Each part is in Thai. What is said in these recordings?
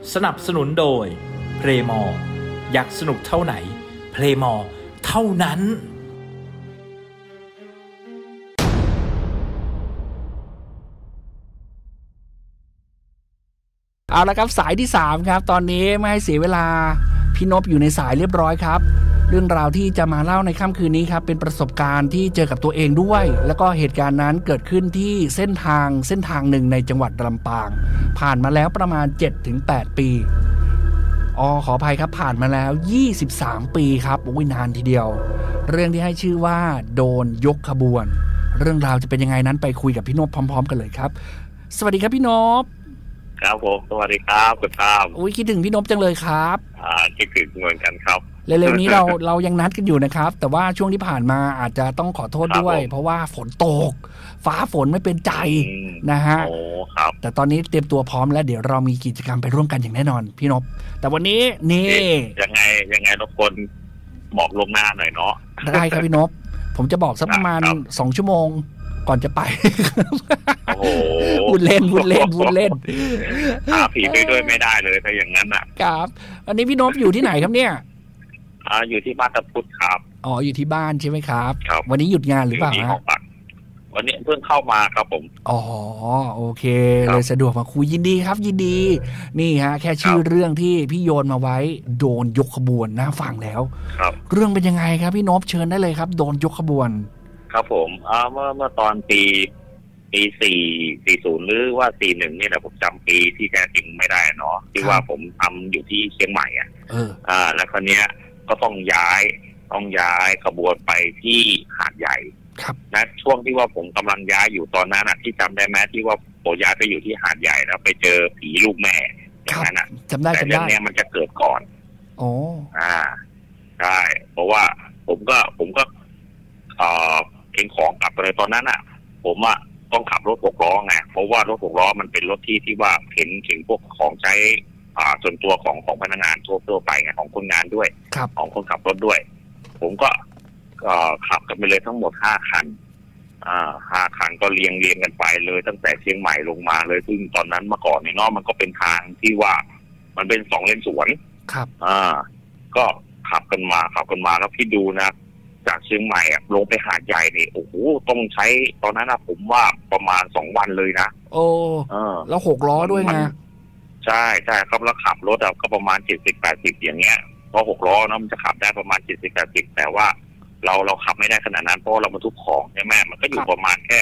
สนับสนุนโดยเพลมอร์อยากสนุกเท่าไหนเพลมอร์เท่านั้นเอาละครับสายที่3ครับตอนนี้ไม่ให้เสียเวลาพี่นพอยู่ในสายเรียบร้อยครับเรื่องราวที่จะมาเล่าในค่ำคืนนี้ครับเป็นประสบการณ์ที่เจอกับตัวเองด้วยแล้วก็เหตุการณ์นั้นเกิดขึ้นที่เส้นทางหนึ่งในจังหวัดลำปางผ่านมาแล้วประมาณ 7-8 ปีขออภัยครับผ่านมาแล้ว23 ปีครับโอ้ยนานทีเดียวเรื่องที่ให้ชื่อว่าโดนยกขบวนเรื่องราวจะเป็นยังไงนั้นไปคุยกับพี่นพพร้อมๆกันเลยครับสวัสดีครับพี่นพครับผมสวัสดีครับคุณตามอุ้ยคิดถึงพี่นพจังเลยครับคิดถึงเหมือนกันครับเร็วๆนี้เรายังนัดกันอยู่นะครับแต่ว่าช่วงที่ผ่านมาอาจจะต้องขอโทษด้วยเพราะว่าฝนตกฟ้าฝนไม่เป็นใจนะฮะแต่ตอนนี้เตรียมตัวพร้อมแล้วเดี๋ยวเรามีกิจกรรมไปร่วมกันอย่างแน่นอนพี่นพแต่วันนี้นี่ยังไงทุกคนบอกลงหน้าหน่อยเนาะได้ครับพี่นพผมจะบอกสักประมาณ2 ชั่วโมงก่อนจะไปพูดเล่นผีไปด้วยไม่ได้เลยถ้าอย่างนั้นครับอันนี้พี่นพอยู่ที่ไหนครับเนี่ยอยู่ที่บ้านตะพุธครับอยู่ที่บ้านใช่ไหมครับวันนี้หยุดงานหรือเปล่าฮะวันนี้เพิ่งเข้ามาครับผมโอเคเลยสะดวกมาคุยยินดีครับยินดีนี่ฮะแค่ชื่อเรื่องที่พี่โยนมาไว้โดนยกขบวนนะฟังแล้วเรื่องเป็นยังไงครับพี่นพเชิญได้เลยครับโดนยกขบวนครับผมเมื่อตอนปี40หรือว่า41นี่แหละผมจำปีที่แท้จริงไม่ได้เนาะที่ว่าผมทำอยู่ที่เชียงใหม่แล้วคราวนี้ก็ต้องย้ายขบวนไปที่หาดใหญ่นะช่วงที่ว่าผมกำลังย้ายอยู่ตอนนั้นที่จำได้ไหมที่ว่าผมย้ายไปอยู่ที่หาดใหญ่แล้วไปเจอผีลูกแม่อย่างนั้นจำได้แต่เรื่องนี้มันจะเกิดก่อนใช่เพราะว่าผมก็เองของกลับไปเลยตอนนั้นผมต้องขับรถ6 ล้อไงเพราะว่ารถ6 ล้อมันเป็นรถที่ว่าเห็นพวกของใช้ส่วนตัวของพนักงานทั่วไปไงของคนงานด้วยของคนขับรถด้วยผมก็ขับกันไปเลยทั้งหมด5 คัน5 คันก็เรียงกันไปเลยตั้งแต่เชียงใหม่ลงมาเลยซึ่งตอนนั้นเมื่อก่อนในนอกมันก็เป็นทางที่ว่ามันเป็น2 เลนสวนก็ขับกันมาแล้วพี่ดูนะจากเชียงใหม่ลงไปหาดใหญ่นี่โอ้โหต้องใช้ตอนนั้นผมว่าประมาณ2 วันเลยนะแล้ว6 ล้อด้วยนะใช่ครับแล้วขับรถก็ประมาณ70-80อย่างเงี้ยเพราะ6 ล้อนะมันจะขับได้ประมาณ70-80แต่ว่าเราขับไม่ได้ขนาดนั้นเพราะเราบรรทุกของใช่ไหมมันก็อยู่ประมาณแค่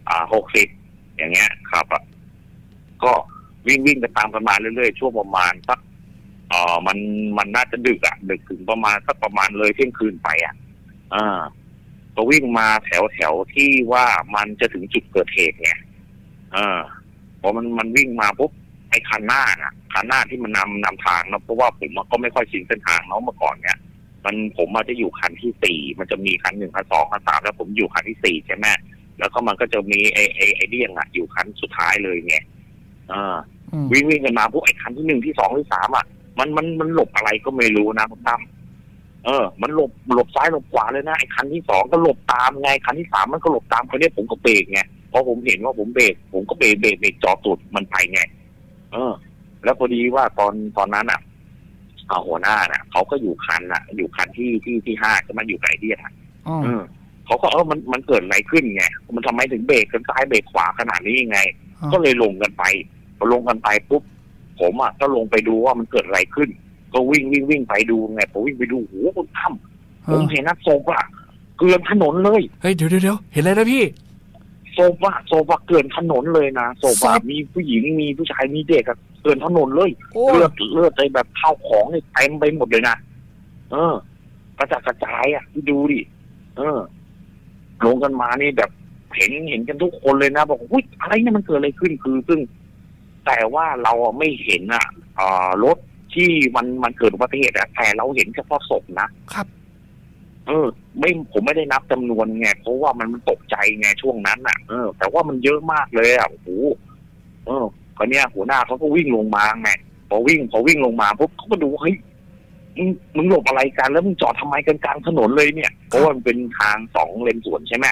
60อย่างเงี้ยครับก็วิ่งไปตามกันมาเรื่อยๆช่วงประมาณสักมันน่าจะดึกถึงประมาณเลยเที่ยงคืนไปก็วิ่งมาแถวที่ว่ามันจะถึงจุดเกิดเหตุไงพอมันวิ่งมาปุ๊บไอ้คันหน้าที่มันนำทางนะเพราะว่าผมก็ไม่ค่อยชินเส้นทางเนาะเมื่อก่อนเนี่ยผมจะอยู่คันที่4มันจะมีคัน1คัน2คัน3แล้วผมอยู่คันที่4ใช่ไหมแล้วก็มันก็จะมีไอ้เดี่ยงอยู่คันสุดท้ายเลยไงวิ่งกันมาปุ๊บไอ้คันที่1ที่2ที่3มันหลบอะไรก็ไม่รู้นะคุณตั้มมันหลบซ้ายหลบขวาเลยนะไอ้คันที่2ก็หลบตามไงคันที่3มันก็หลบตามคนนี้ผมก็เบรกไงพอผมเห็นว่าผมเบรกผมก็เบรกจอดตูดมันไปไงแล้วพอดีว่าตอนนั้นหัวหน้าเขาก็อยู่คันที่5จะมาอยู่ไกลที่เขาก็มันเกิดอะไรขึ้นไงมันทำไมถึงเบรกกันซ้ายเบรกขวาขนาดนี้ไงก็เลยลงกันไปพอลงกันไปปุ๊บผมก็ลงไปดูว่ามันเกิดอะไรขึ้นก็วิ่งไปดูไงผมวิ่งไปดูโหคุณตั้มผมเห็นศพเกลื่อนถนนเลยเฮ้ยเดี๋ยวเห็นอะไรนะพี่ศพเกลื่อนถนนเลยนะศพมีผู้หญิงมีผู้ชายมีเด็กเกลื่อนถนนเลยเลือดใจแบบข้าวของนี่เต็มไปหมดเลยนะกระจายที่ดูดิลงกันมานี่แบบเห็นกันทุกคนเลยนะบอกอุ้ยอะไรเนี่ยมันเกิดอะไรขึ้นคือซึ่งแต่ว่าเราไม่เห็นรถที่มันเกิดอุบัติเหตุแต่เราเห็นเฉพาะศพนะครับผมไม่ได้นับจำนวนไงเพราะว่ามันตกใจไงช่วงนั้นแต่ว่ามันเยอะมากเลยโอ้โหคราวนี้หัวหน้าเขาก็วิ่งลงมาไงพอวิ่งลงมาปุ๊บเขาก็ดูเฮ้ยมึงหลบอะไรกันแล้วมึงจอดทำไมกันกลางถนนเลยเนี่ยเพราะว่ามันเป็นทาง2 เลนสวนใช่ไหม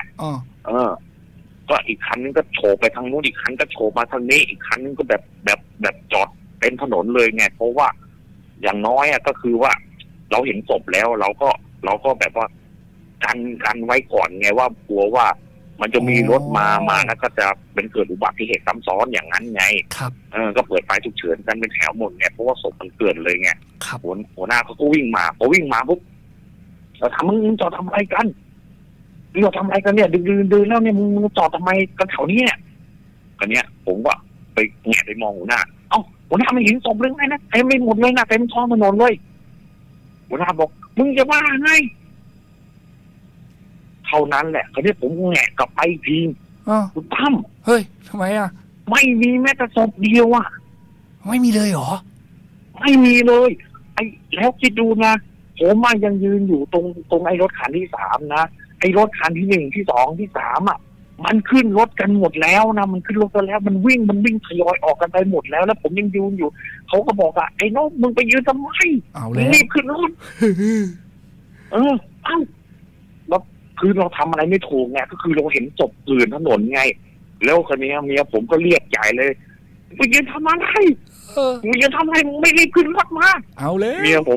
ก็อีกคันนึงก็โฉบไปทางนู้นอีกคันก็โฉบมาทางนี้อีกคันนึงก็แบบจอดเต็มถนนเลยไงเพราะว่าอย่างน้อยก็คือว่าเราเห็นศพแล้วเราก็แบบว่ากันไว้ก่อนไงว่ากลัวว่ามันจะมีรถมาแล้วก็จะเป็นเกิดอุบัติเหตุซ้ำซ้อนอย่างนั้นไงครับก็เปิดไฟฉุกเฉินกันเป็นแถวหมดไงเพราะว่าศพมันเกิดเลยไงครับหัวหน้าเขาก็วิ่งมาพอวิ่งมาปุ๊บเราถามมึงจอดทำอะไรกันเราทำอะไรกันเนี่ยดืนแล้วเนี่ยมึงจอดทำไมกันแถวนี้เนี่ยกันเนี้ยผมก็ไปแงะไปมองหัวหน้าหัวหน้าไม่เห็นศพเลยไงนะเต็มไปหมดเลยนะเต็มท้องถนนเลยหัวหน้าบอกมึงจะว่าไงเท่านั้นแหละคราวนี้ผมแงะกลับไปทีคุณตั้มเฮ้ยทำไมไม่มีแม้แต่ศพเดียวไม่มีเลยเหรอไม่มีเลยแล้วคิดดูนะผมยังยืนอยู่ตรงไอ้รถคันที่3นะไอ้รถคันที่1ที่2ที่3มันขึ้นรถกันหมดแล้วนะมันขึ้นรถกันแล้วมันวิ่งทยอยออกกันไปหมดแล้วผมยังยืนอยู่เขาก็บอกไอ้น้องมึงไปยืนทำไมรีบขึ้นรถแล้วคือเราทำอะไรไม่ถูกไงก็คือเราเห็นศพเกลื่อนถนนไงแล้วคนนี้เมียผมก็เรียกใหญ่เลยมึงยืนทำอะไรมึงยืนทำอะไรมึงไม่รีบขึ้นรถมาเอาเลยเมียผม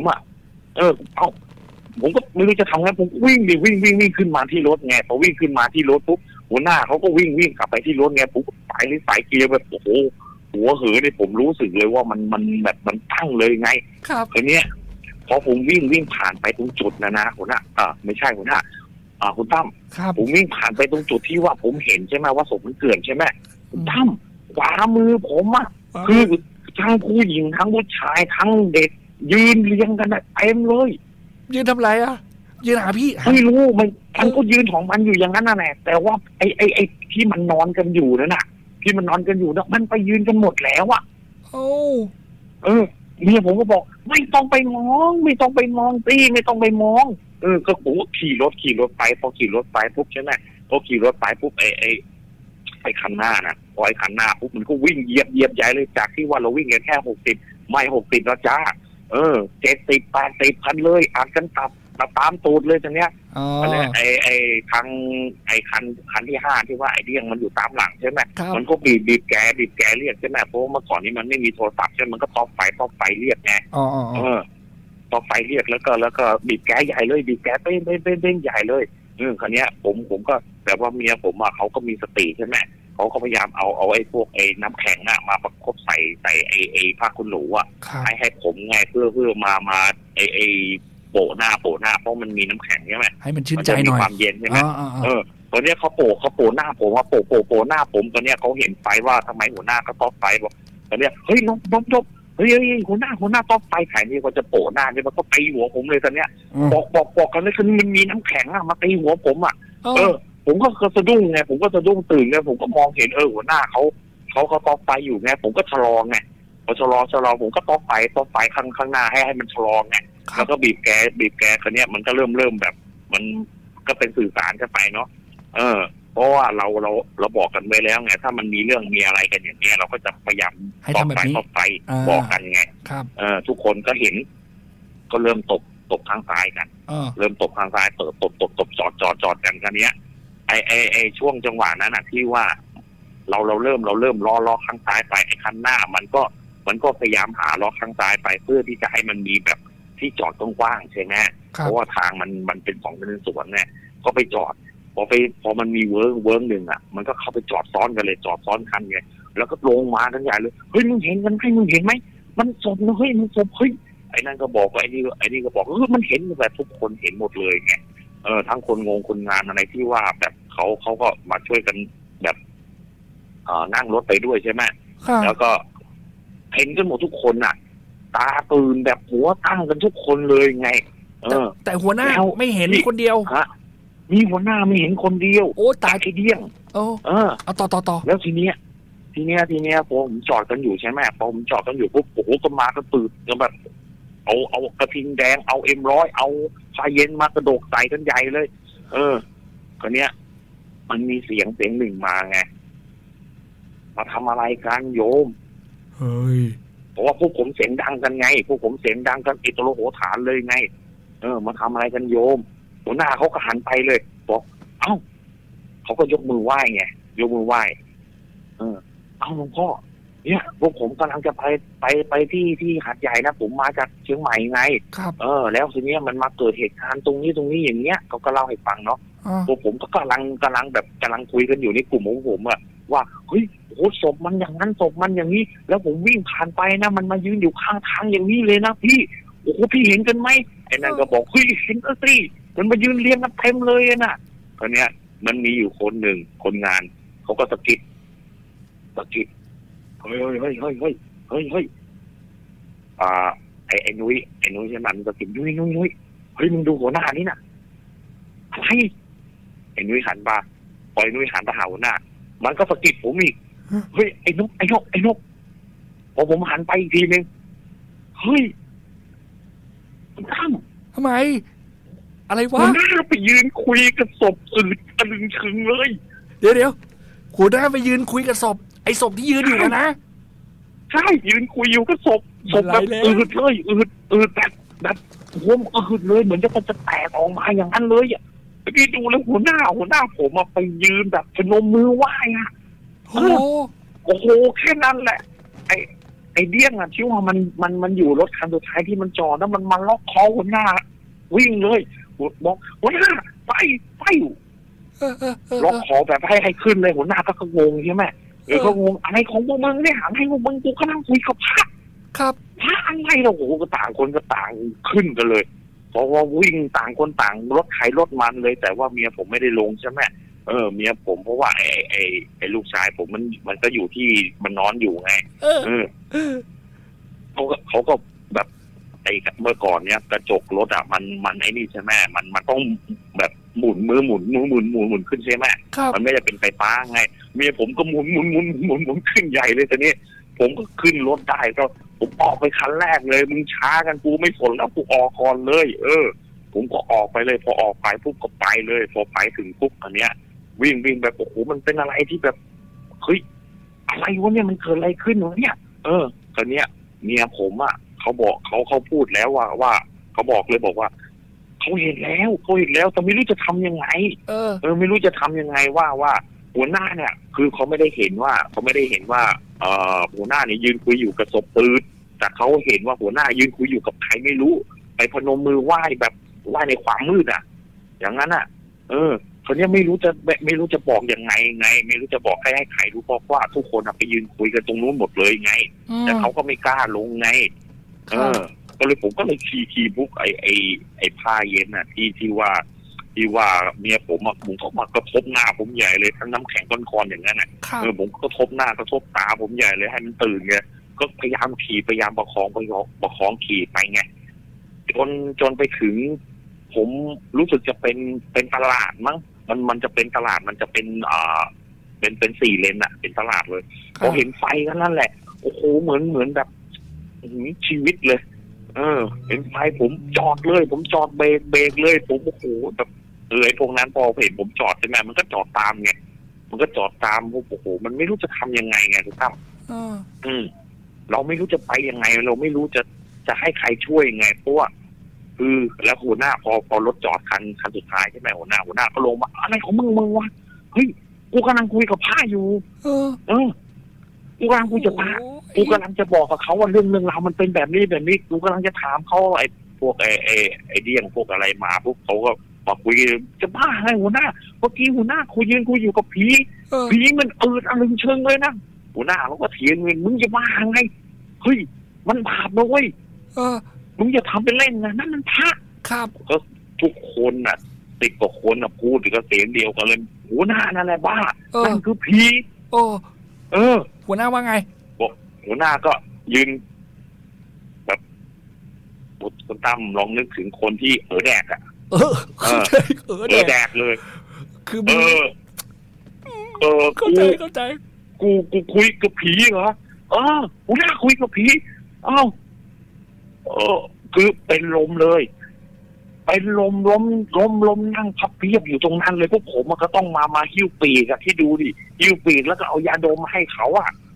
ผมก็ไม่รู้จะทำไงผมวิ่งขึ้นมาที่รถไงพอวิ่งขึ้นมาที่รถปุ๊บหัวหน้าเขาก็วิ่งกลับไปที่รถไงปุ๊บสายเกียร์แบบโอ้โหหัวเหอเนี่ยผมรู้สึกเลยว่ามันแบบมันตั้งเลยไงครับทีเนี้ยพอผมวิ่งผ่านไปตรงจุดนะหัวหน้าไม่ใช่หัวหน้าคุณตั้มผมวิ่งผ่านไปตรงจุดที่ว่าผมเห็นใช่ไหมว่าศพมันเกลื่อนใช่ไหมคุณตั้มขวามือผมคือทั้งผู้หญิงทั้งผู้ชายทั้งเด็กยืนเรียงกันเต็มเลยยืนทำไรยืนหาพี่ไม่รู้มันก็ยืนของมันอยู่อย่างนั้นน่ะแหละแต่ว่าไอ้ที่มันนอนกันอยู่นั่นน่ะที่มันนอนกันอยู่นะมันไปยืนกันหมดแล้วเมียผมก็บอกไม่ต้องไปมองสิไม่ต้องไปมองก็ผมขี่รถไปพอขี่รถไปปุ๊บใช่ไหมพอขี่รถไปปุ๊บไอ้คันหน้านะพอไอ้คันหน้าปุ๊บมันก็วิ่งเหยียบใหญ่เลยจากที่ว่าเราวิ่งแค่60ไม่60แล้วจ้า70 80คันเลยอ่านกันตามตูดเลยตรงเนี้ยไอ้คันที่5ที่ว่าไอ้เดี้ยงมันอยู่ตามหลังใช่ไหมมันก็บีบแกเรียกใช่ไหมเพราะเมื่อก่อนนี้มันไม่มีโทรศัพท์ใช่มันก็ต๊อกไฟเรียกไงต๊อกไฟเรียกแล้วก็บีบแกใหญ่เลยบีบแกเป้งใหญ่เลยคันเนี้ยผมก็แบบว่าเมียผมเขาก็มีสติใช่ไหมเขาก็พยายามเอาไอ้พวกไอ้น้ำแข็งมาประคบใส่ไอ้ผ้าขนหนูให้ผมไงเพื่อมาไอ้โปะหน้าเพราะมันมีน้ำแข็งใช่ไหมให้มันชื่นใจหน่อยความเย็นใช่ไหมตอนนี้เขาโปะหน้าผมว่าโปะหน้าผมตอนนี้เขาเห็นไฟว่าทำไมหัวหน้าก็ต๊อกไฟบอกตอนนี้เฮ้ยน้องเฮ้ยหัวหน้าต๊อกไฟไข่นี่ก็จะโปะหน้าเนี่ยมันก็ตีหัวผมเลยตอนเนี้ยบอกกันเลยคือมันมีน้ำแข็งมาตีหัวผมผมก็สะดุ้งไงผมก็สะดุ้งตื่นไงผมก็มองเห็นหัวหน้าเขาต๊อกไฟอยู่ไงผมก็ชะลอไงพอชะลอผมก็ต๊อกไฟข้างหน้าให้มันชะลอไงแล้วก็บีบแกคนเนี้ยมันก็เริ่มแบบมันก็เป็นสื่อสารกันไปเนาะเพราะว่าเราบอกกันไว้แล้วไงถ้ามันมีเรื่องมีอะไรกันอย่างเนี้ยเราก็จะพยายามต๊อกไฟบอกกันไงทุกคนก็เห็นก็เริ่มตบข้างซ้ายกันเริ่มตบข้างซ้ายตบจอดกันเนี้ยไอช่วงจังหวะนั้นที่ว่าเราเริ่มล้อข้างซ้ายไปไอ้คันหน้ามันก็พยายามหาล้อข้างซ้ายไปเพื่อที่จะให้มันมีแบบที่จอดกว้างๆใช่ไหมเพราะว่าทางมันเป็น2เลนสวนเนี่ยก็ไปจอดพอมันมีเวิร์กหนึ่งมันก็เข้าไปจอดซ้อนกันเลยจอดซ้อนคันไงแล้วก็ลงมากันใหญ่เลยเฮ้ยมึงเห็นกันไหมมึงเห็นไหมมันศพนะเฮ้ยมันศพเฮ้ยไอ้นั่นก็บอกว่าไอ้นี่ก็บอกมันเห็นแบบทุกคนเห็นหมดเลยไงทั้งคนงานอะไรที่ว่าแบบเขาก็มาช่วยกันแบบนั่งรถไปด้วยใช่ไหมแล้วก็เห็นกันหมดทุกคนตาตื่นแบบหัวตั้งกันทุกคนเลยไงแต่หัวหน้าไม่เห็นคนเดียวมีหัวหน้าไม่เห็นคนเดียวโอ้ตายไอ้เดี้ยงเอาต่อแล้วทีเนี้ยผมจอดกันอยู่ใช่ไหมพอผมจอดกันอยู่ปุ๊บโอ้โหก็มากันตื่นกันแบบเอากระทิงแดงเอาM100เอาชาเย็นมากระโดดใส่กันใหญ่เลยคนเนี้ยมันมีเสียงหนึ่งมาไงมาทำอะไรกันโยมเฮ้ยเพราะว่าพวกผมเสียงดังกันไงพวกผมเสียงดังกันอิตโลโหฐานเลยไงมาทำอะไรกันโยมหัวหน้าเขาก็หันไปเลยบอกเขาก็ยกมือไหว้ไงยกมือไหว้หลวงพ่อเนี่ยพวกผมกำลังจะไปที่หาดใหญ่นะผมมาจากเชียงใหม่ไงครับแล้วทีนี้มันมาเกิดเหตุการณ์ตรงนี้อย่างเงี้ยเขาก็เล่าให้ฟังเนาะพวกผมก็กำลังคุยกันอยู่ในกลุ่มของผมอะว่าเฮ้ยโอ้ศพมันอย่างนั้นศพมันอย่างนี้แล้วผมวิ่งผ่านไปนะมันมายืนอยู่ข้างทางอย่างนี้เลยนะพี่โอ้โหพี่เห็นกันไหมไอ้นั่นก็บอกเฮ้ยเห็นสิมันมายืนเรียงกันเต็มเลยนะตอนเนี้ยมันมีอยู่คนหนึ่งคนงานเขาก็สะกิดเฮ้ยไอ้นุ้ยใช่ไหมมันสะกิดนุ้ยเฮ้ยมึงดูหัวหน้านี่น่ะอะไรไอ้นุ้ยหันมาพอไอ้นุ้ยหันไปหาหัวหน้ามันก็สะกิดผมอีกเฮ้ยไอ้นกพอผมหันไปอีกทีนึงเฮ้ยทำไมอะไรวะหัวหน้าไปยืนคุยกับศพอึดตะลึงชึงเลยเดี๋ยวหัวหน้าไปยืนคุยกับศพไอ้ศพที่ยืนอยู่นะใช่ยืนคุยอยู่กับศพแบบอืดเลยอืดแบบผมอืดเลยเหมือนจะแตกออกมาอย่างนั้นเลยอ่ะพี่ดูแล้วหัวหน้าผมมาไปยืนแบบพนมมือไหว้อ่ะโอ้โหแค่นั้นแหละไอเดี้ยงอ่ะที่ว่ามันอยู่รถคันสุดท้ายที่มันจอดแล้วมันมาล็อกคอหัวหน้าวิ่งเลยบอกหัวหน้าไปล็อกคอแบบให้ขึ้นเลยหัวหน้าก็งงใช่ไหมก็งงอะไรของพวกมึงเนี่ยหาให้พวกมึงกูก็นั่งคุยกับพระครับพระอะไรเราโอ้โหก็ต่างคนก็ต่างขึ้นกันเลยเพราะว่าวิ่งต่างคนต่างรถไถรถมันเลยแต่ว่าเมียผมไม่ได้ลงใช่ไหมเมียผมเพราะว่าไอ้ลูกชายผมมันก็อยู่ที่มันนอนอยู่ไงเขาก็แบบไอ้เมื่อก่อนเนี้ยกระจกรถอ่ะมันไอ้นี่ใช่ไหมมันต้องแบบหมุนมือหมุนขึ้นใช่ไหมมันไม่ได้เป็นไฟฟ้าไงเมียผมก็หมุนขึ้นใหญ่เลยตอนนี้ผมก็ขึ้นรถได้ก็ผมออกไปคันแรกเลยมึงช้ากันกูไม่สนแล้วกูออกก่อนเลยผมก็ออกไปเลยพอออกไปปุ๊บก็ไปเลยพอไปถึงปุ๊บอันเนี้ยวิ่งแบบโอ้โหมันเป็นอะไรที่แบบเฮ้ยอะไรวะเนี่ยมันเกิดอะไรขึ้นวะเนี่ยตอนเนี้ยเมียผมอ่ะเขาบอกเขาพูดแล้วว่าเขาบอกว่าเขาเห็นแล้วแต่ไม่รู้จะทำยังไงไม่รู้จะทำยังไงว่าหัวหน้าเนี่ยคือเขาไม่ได้เห็นว่าหัวหน้าเนี่ยยืนคุยอยู่กับศพปืนแต่เขาเห็นว่าหัวหน้ายืนคุยอยู่กับใครไม่รู้ไปพนมมือไหว้แบบไหว้ในความมืดอ่ะอย่างนั้นอ่ะเขาเนี่ยไม่รู้จะบอกยังไงไม่รู้จะบอกให้ใครรู้เพราะว่าทุกคนไปยืนคุยกันตรงนู้นหมดเลยไงแต่เขาก็ไม่กล้าลงไงก็เลยผมก็เลยขี่บุ๊กไอ้ผ้าเย็นน่ะที่ว่าเมียผมบุกเข้ามากระทบหน้าผมใหญ่เลยทั้งน้ำแข็งก้อนๆอย่างนั้นน่ะผมก็กระทบหน้ากระทบตาผมใหญ่เลยให้มันตื่นไงก็พยายามประคองขี่ไปไงจนไปถึงผมรู้สึกจะเป็นตลาดมั้งมันจะเป็นตลาดมันจะเป็นเป็น4 เลนอ่ะเป็นตลาดเลยพอเห็นไฟกันนั่นแหละโอ้โหเหมือนแบบชีวิตเลยเห็นไฟผมจอดเลยผมจอดเบรกเลยผมโอ้โหแบบไอ้พวกนั้นพอเห็นผมจอดใช่ไหมมันก็จอดตามไงมันก็จอดตามโอ้โหมันไม่รู้จะทำยังไงไงทุกท่านเราไม่รู้จะไปยังไงเราไม่รู้จะให้ใครช่วยยังไงเพราะว่าแล้วหัวหน้าพอรถจอดคันสุดท้ายใช่ไหมหัวหน้าก็ลงมาอะไรของมึงวะเฮ้ยกูกำลังคุยกับผ้าอยู่กูกำลังคุยกับผ้ากูกำลังจะบอกกับเขาว่าเรื่องราวมันเป็นแบบนี้กูกำลังจะถามเขาไอ้พวกไอ้เดี้ยงพวกอะไรมาพวกเขาก็มาคุยจะบ้าไงหัวหน้าเมื่อกี้หัวหน้ายืนคุยอยู่กับผีมันอะไรเชิงเลยนะหัวหน้าเขาก็เถียงมึงจะบ้าไงเฮ้ยมันบาปนะเว้ยมึงอย่าทำเป็นเล่นนะนั่นมันพระครับก็ทุกคนน่ะ10 กว่าคนน่ะพูดก็เสียงเดียวกันเลยหัวหน้านั่นแหละบ้านั่นคือผีหัวหน้าว่าไงบอกหัวหน้าก็ยืนแบบคุณตั้มลองนึกถึงคนที่แดกอ่ะแดกเลยคือเข้าใจกูคุยกับผีเหรอหัวหน้าคุยกับผีคือเป็นลมเลยเป็นลมนั่งพับเพียบอยู่ตรงนั้นเลยพวกผมก็ต้องมาหิ้วปีกที่ดูดิหิ้วปีกแล้วก็เอายาดมมาให้เขา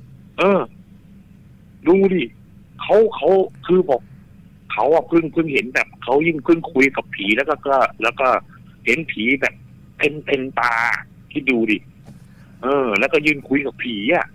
ดูดิเขาคือบอกเขาเพิ่งเห็นแบบเขายิ่งเพิ่งคุยกับผีแล้วก็เห็นผีแบบเป็นตาที่ดูดิแล้วก็ยืนคุยกับผี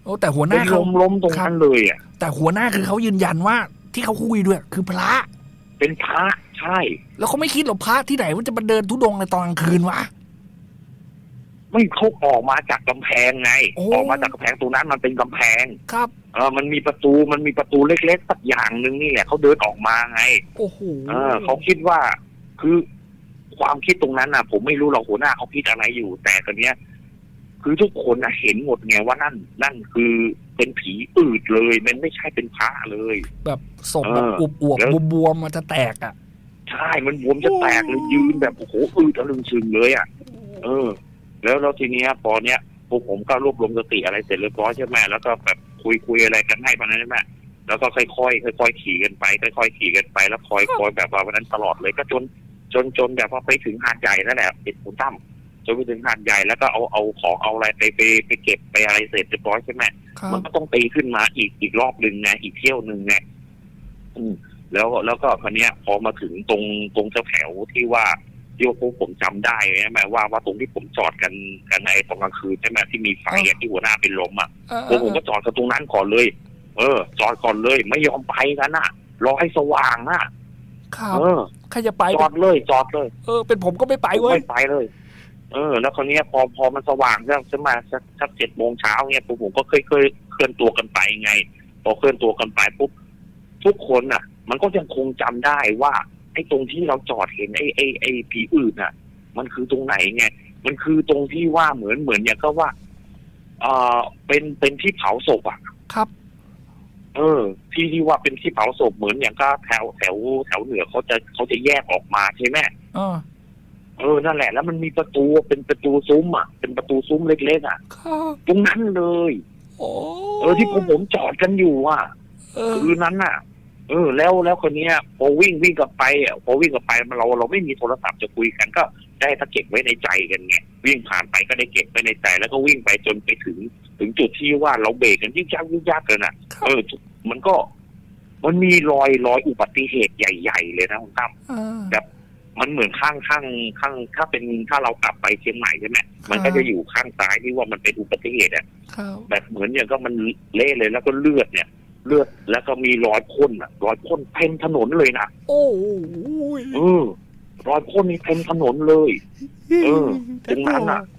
โอ้แต่หัวหน้าเป็นเขาล้มตรงนั้นเลยอ่ะแต่หัวหน้าคือเขายืนยันว่าที่เขาคุยด้วยคือพระเป็นพระใช่แล้วเขาไม่คิดหรอกพระที่ไหนว่าจะมาเดินธุดงค์ในตอนกลางคืนวะไม่เขาออกมาจากกำแพงไงออกมาจากกำแพงตรงนั้นมันเป็นกำแพงครับมันมีประตูเล็กๆสักอย่างนึงนี่แหละเขาเดินออกมาไงโอ้โหเขาคิดว่าคือความคิดตรงนั้นน่ะผมไม่รู้หรอกหัวหน้าเขาคิดอะไรอยู่แต่ตอนเนี้ยคือทุกคนนะเห็นหมดไงว่านั่นคือเป็นผีอืดเลยมันไม่ใช่เป็นพระเลยแบบศพแบบอวบบวมมันจะแตกอ่ะใช่มันบวมจะแตกเลยยืนแบบโอ้โหอืดลึงซึงเลยอ่ะแล้วทีเนี้ยพอเนี้ยพวกผมก็รวบรวมสติอะไรเสร็จเรียบร้อยใช่ไหมแล้วก็แบบคุยอะไรกันให้วันนั้นใช่ไหมแล้วก็ค่อยขี่กันไปค่อยขี่กันไปแล้วคอยแบบว่าวันนั้นตลอดเลยก็จนแบบว่าไปถึงหาดใหญ่นั่นแหละติดคุณตั้มจนไปถึงหาดใหญ่แล้วก็เอาของเอาอะไรไปเก็บไปอะไรเสร็จเรียบร้อยใช่ไหมมันก็ต้องตีขึ้นมาอีกรอบหนึ่งไงอีกเที่ยวหนึ่งไงแล้วก็คราวเนี้ยพอมาถึงตรงแถวที่ว่าพวกผมจำได้ใช่ไหมว่าตรงที่ผมจอดกันในตอนกลางคืนใช่ไหมที่มีไฟที่หัวหน้าเป็นลมอ่ะผมก็จอดกันตรงนั้นก่อนเลยจอดก่อนเลยไม่ยอมไปกันน่ะรอให้สว่างน่ะใครจะไปจอดเลยเป็นผมก็ไม่ไปเว้ยไม่ไปเลยแล้วคราวนี้พอมันสว่างใช่ไหมสัก7 โมงเช้าเนี่ยผมก็เคยเคลื่อนตัวกันไปไงพอเคลื่อนตัวกันไปปุ๊บทุกคนน่ะมันก็ยังคงจำได้ว่าไอ้ตรงที่เราจอดเห็นไอ้ผีอื่นน่ะมันคือตรงไหนไงมันคือตรงที่ว่าเหมือนอย่างก็ว่าเป็นที่เผาศพอ่ะครับที่ว่าเป็นที่เผาศพเหมือนอย่างก็แถวเหนือเขาจะแยกออกมาใช่ไหมนั่นแหละแล้วมันมีประตูเป็นประตูซุ้มอ่ะเป็นประตูซุ้มเล็กๆอ่ะตรงนั้นเลยที่ผมจอดกันอยู่อ่ะคือนั้นน่ะแล้วคนนี้พอวิ่งกลับไปเราไม่มีโทรศัพท์จะคุยกันก็ได้ถ้าเก็บไว้ในใจกันไงวิ่งผ่านไปก็ได้เก็บไว้ในใจแล้วก็วิ่งไปจนไปถึงจุดที่ว่าเราเบรกกันยิ่งยากกันอ่ะมันมีรอยอุบัติเหตุใหญ่ๆเลยนะคุณตั้มแบบมันเหมือนข้างถ้าเรากลับไปเชียงใหม่ใช่ไหมมันก็จะอยู่ข้างซ้ายที่ว่ามันเป็นอุบัติเหตุอ่ะแบบเหมือนอย่างก็มันเละเลยแล้วก็เลือดแล้วก็มีรอยพ่นเต็มถนนเลยนะโอ้รอยพ่นนี่เต็มถนนเลยตรงนั้นอ่ะ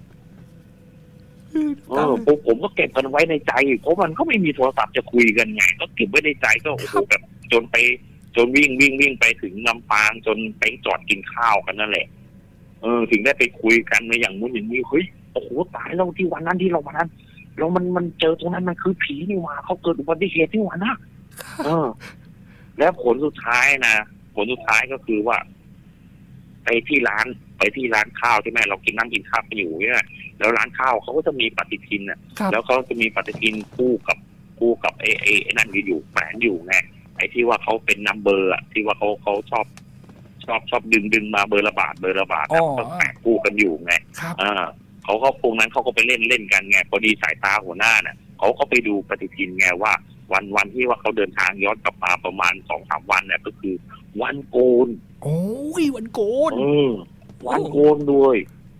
ผมก็เก็บกันไว้ในใจเพราะมันก็ไม่มีโทรศัพท์จะคุยกันไงก็เก็บไว้ในใจก็โอ้โหแบบจนวิ่งไปถึงลำปางจนไปจอดกินข้าวกันนั่นแหละถึงได้ไปคุยกันในอย่างนู้นอย่างนี้เฮ้ยโอ้โหตายแล้วที่วันนั้นที่เราวันนั้นแล้วมันเจอตรงนั้นมันคือผีนี่หว่าเขาเกิดอุบัติเหตุที่วันนะแล้วผลสุดท้ายก็คือว่าไปที่ร้านข้าวที่แม่เรากินข้าวไปอยู่เนี่ยแล้วร้านข้าวเขาก็จะมีปฏิทินอ่ะแล้วเขาจะมีปฏิทินคู่กับไอ้นั่นอยู่แฝงอยู่ไงไอ้ที่ว่าเขาเป็นนัมเบอร์อ่ะที่ว่าเขาชอบดึงมาเบอร์ละบาทก็แฝงคู่กันอยู่ไงเขาก็พวกนั้นเขาก็ไปเล่นกันไงพอดีสายตาหัวหน้าเนี่ยเขาก็ไปดูปฏิทินไงว่าวันที่ว่าเขาเดินทางย้อนกลับมาประมาณ 2-3 วันเนี่ยก็คือวันโกนโอ้ยวันโกนวันโกนด้วย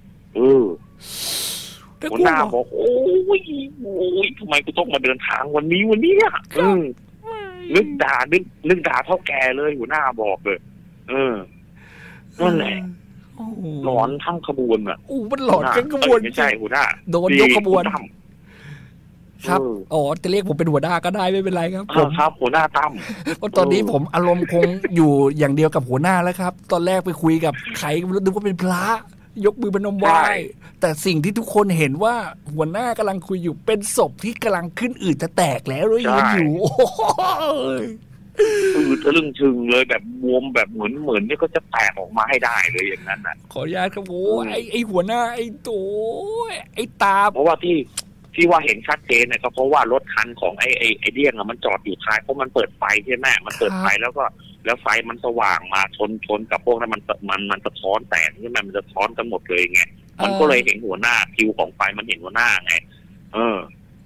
หัวหน้าบอกโอ้ยทำไมกูต้องมาเดินทางวันนี้อ่ะนึกด่าเท่าแก่เลยหัวหน้าบอกเลยนั่นแหละหลอนทั้งขบวนอ่ะมันหลอนทั้งขบวนไม่ใช่หัวหน้าโดนยกขบวนครับจะเรียกผมเป็นหัวหน้าก็ได้ไม่เป็นไรครับผมครับหัวหน้าตั้มเพราะตอนนี้ผมอารมณ์คงอยู่อย่างเดียวกับหัวหน้าแล้วครับตอนแรกไปคุยกับใครนึกว่าเป็นพระยกมือพนมไหว้แต่สิ่งที่ทุกคนเห็นว่าหัวหน้ากำลังคุยอยู่เป็นศพที่กำลังขึ้นอืดจะแตกแล้วเลยยืนอยู่ทะลึ่งชึงเลยแบบบวมแบบเหมือนนี่ก็จะแตกออกมาให้ได้เลยอย่างนั้นน่ะขออนุญาตครับโอ้ไอหัวหน้าไอตัวไอตาเพราะว่าที่ว่าเห็นชัดเจนเนี่ยก็เพราะว่ารถคันของไอเดี้ยงอะมันจอดอยู่ท้ายเพราะมันเปิดไฟใช่ไหมมันเปิดไฟแล้วไฟมันสว่างมาชนกับพวกนั้นมันสะท้อนแสงใช่ไหมมันสะท้อนกันหมดเลยไงมันก็เลยเห็นหัวหน้าคิวของไฟมันเห็นหัวหน้าไง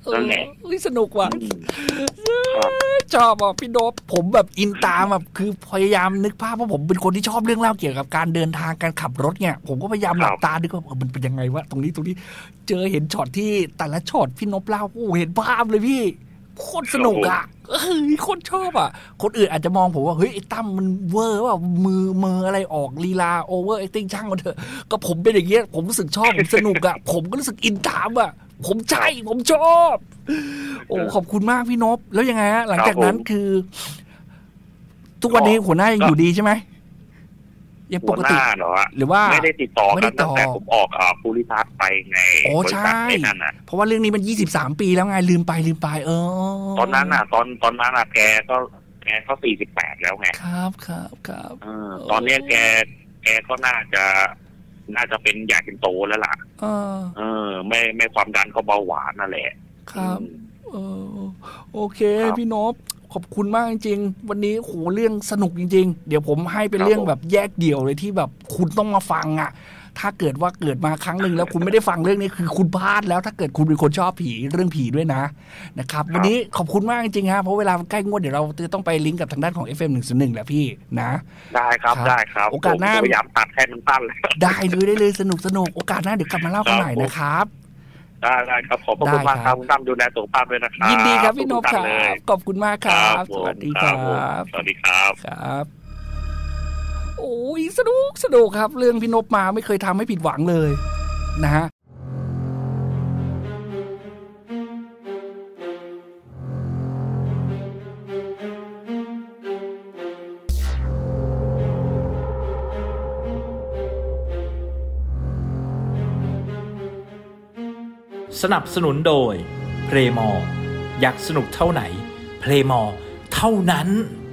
นั่นแหละสนุกว่ะครับชอบอ่ะพี่โดบผมแบบอินตามแบบคือพยายามนึกภาพว่าผมเป็นคนที่ชอบเรื่องเล่าเกี่ยวกับการเดินทางการขับรถเนี่ยผมก็พยายามหลับตาดูว่ามันเป็นยังไงวะตรงนี้เจอเห็นช็อตที่แต่ละช็อตพี่นพเล่าโอ้เห็นภาพเลยพี่โคตรสนุกอ่ะโคตรชอบอ่ะคนอื่นอาจจะมองผมว่าเฮ้ยไอ้ตั้มมันเวอร์ว่ามืออะไรออกลีลาโอเวอร์แอคติ้งช่างมันเถอะก็ผมเป็นอย่างเงี้ยผมรู้สึกชอบผมสนุกอ่ะผมก็รู้สึกอินตามอ่ะผมชอบโอ้ขอบคุณมากพี่นพแล้วยังไงฮะหลังจากนั้นคือทุกวันนี้หัวหน้ายังอยู่ดีใช่ไหมยังปกติหรือว่าไม่ได้ติดต่อกันตั้งแต่ผมออกภูริทัศน์ไปไงโอ้ใช่เพราะว่าเรื่องนี้มัน23 ปีแล้วไงลืมไปตอนนั้นตอนนั้นแกก็48แล้วไงครับตอนนี้แกก็น่าจะเป็นอยากเป็นโตแล้วล่ะไม่ความดันก็เบาหวานนั่นแหละครับโอเคพี่นพขอบคุณมากจริงๆวันนี้โหเรื่องสนุกจริงๆเดี๋ยวผมให้เป็นเรื่องแบบแยกเดี่ยวเลยที่แบบคุณต้องมาฟังอ่ะถ้าเกิดว่าเกิดมาครั้งหนึ่งแล้วคุณไม่ได้ฟังเรื่องนี้คือคุณพลาดแล้วถ้าเกิดคุณเป็นคนชอบผีเรื่องผีด้วยนะครับวันนี้ขอบคุณมากจริงๆฮะเพราะเวลาใกล้งวดเดี๋ยวเราจะต้องไปลิงก์กับทางด้านของ FM 101แหละพี่นะได้ครับโอกาสหน้าพยายามตัดให้มันสั้นเลยได้เลยสนุกโอกาสหน้าเดี๋ยวกลับมาเล่ากันใหม่นะครับได้ครับขอบคุณมากครับคุณตั้มดูแลสุขภาพด้วยนะครับยินดีครับพี่นพครับขอบคุณมากครับสวัสดีครับครับโอ้ยสนุกครับเรื่องพี่นพมาไม่เคยทำให้ผิดหวังเลยนะฮะสนับสนุนโดยเพลมอร์อยากสนุกเท่าไหนเพลมอร์เท่านั้น